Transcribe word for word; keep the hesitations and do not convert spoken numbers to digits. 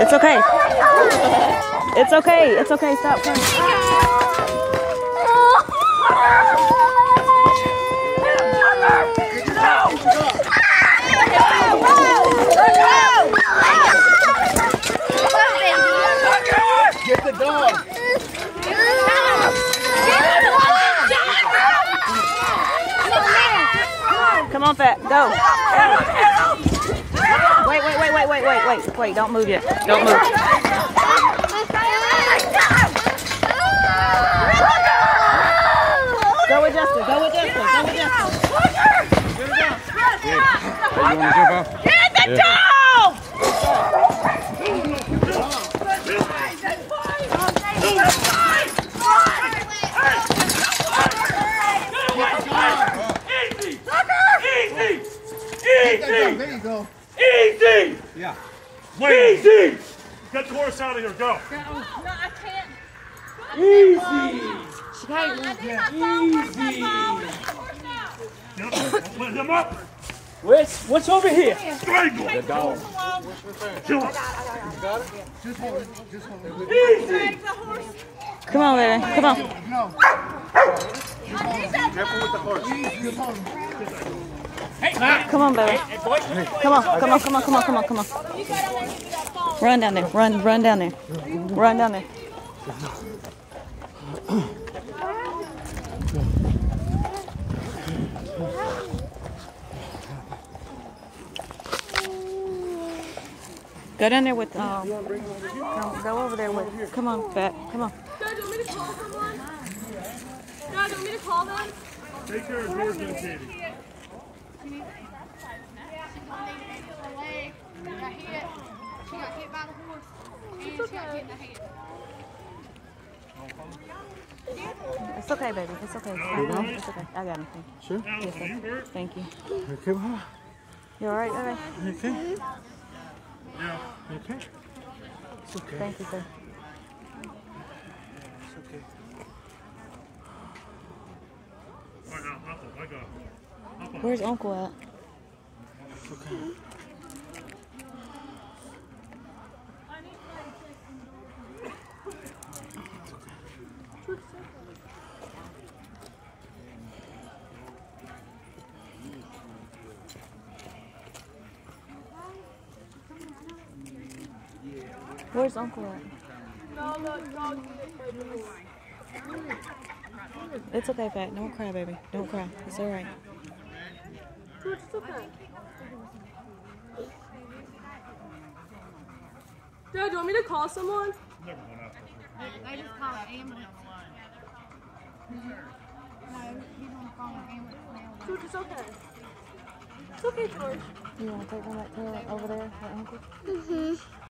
It's okay. It's okay. It's okay. Stop crying. Get the dog. Come on, Fat. Go. Wait, wait, wait, wait, wait, wait, wait, wait. Don't move yet. Don't move. Go with Justin. Go with Justin. Go with Justin. You want to jump off? Get the dog! Easy! There you go. Easy! Yeah. Easy! Get the horse out of here, go! No, I can't. Easy! She can't move yet. Easy! Let him up! What's, what's over here? Strangle! The dog. Kill him! Just hold it. Just hold it. Easy! Come on, baby. Come on. No. Careful with the horse. Just hold it. Come on, baby. Come on. Come on. Come on. Come on. Come on. Come on. Run down there. Run. Run down there. Run down there. Go down there with, um, go, go over there with, come on, Fat, come on. Dad, do you want me to call someone? Dad, do you want me to call them? Take care of George and Katie. She got hit. She got hit by the horse. And she got hit in the head. It's okay, baby. It's okay. It's okay. I got him. Sure. Yes, sir. Thank you. Okay, well, You all right, baby? you okay? Yeah. You okay? It's okay. Thank you, sir. It's okay. All right, now, up there. I got it. Up on. Where's Uncle at? It's okay. Where's Uncle at? No, the dog didn't play the horse. It's okay, Fat. Don't cry, baby. Don't cry. It's all right. George, it's okay. Dad, do you want me to call someone? Never went after her. They just called an ambulance. No, he's on the phone with an ambulance now. George, it's okay. It's okay, George. You want to take them back to over there, for Uncle? Mm-hmm.